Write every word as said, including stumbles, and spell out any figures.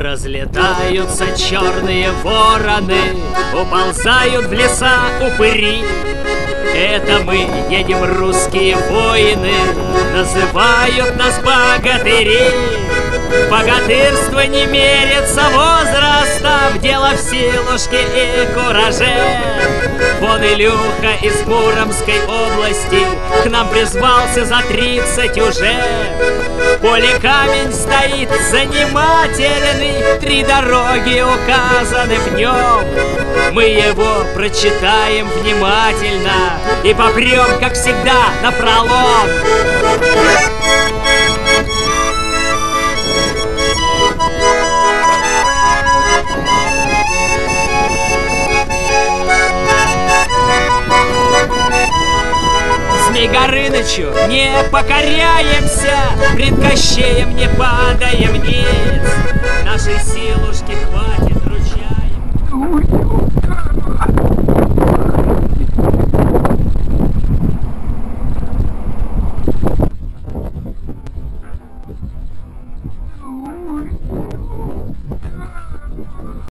Разлетаются черные вороны, уползают в леса упыри. Это мы едем, русские воины, называют нас богатыри. Богатырство не мерится возрастом, дело в силушке и кураже. Вон Илюха из Муромской области к нам призвался за тридцать уже. В поле камень стоит занимательный, три дороги указаны в нем. Мы его прочитаем внимательно и попрем, как всегда, напролом. Змей Горынычу не покоряемся, пред Кощеем не падаем ниц. Наш